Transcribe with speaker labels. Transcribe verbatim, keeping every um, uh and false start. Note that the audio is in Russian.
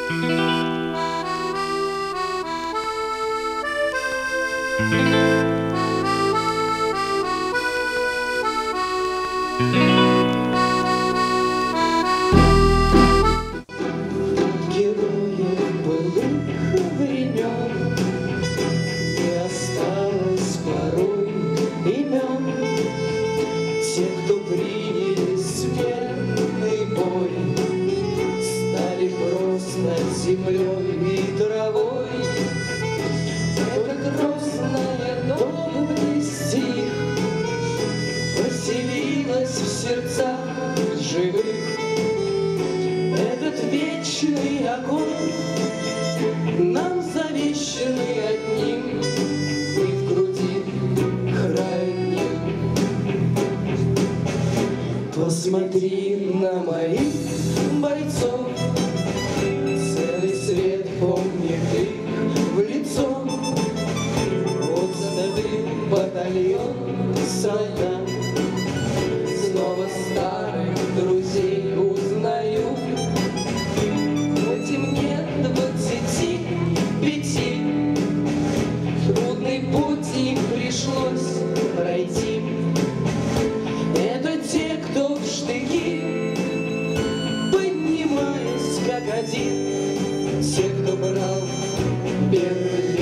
Speaker 1: Те, кто приняли смертный бой, стали просто землей и травой. Это грозная добрый стих поселилась в сердцах живых. Этот вечный огонь, нам завещанный одним, и в груди край днем. Посмотри на моих бойцов, целый свет помнит их в лицо. Вот застыл батальон солдат, снова старых друзей узнаю. Хоть и мне двадцати пяти, трудный путь им пришлось пройти. Это те, кто в штыки, поднимаясь как один, те, кто брал Берлин.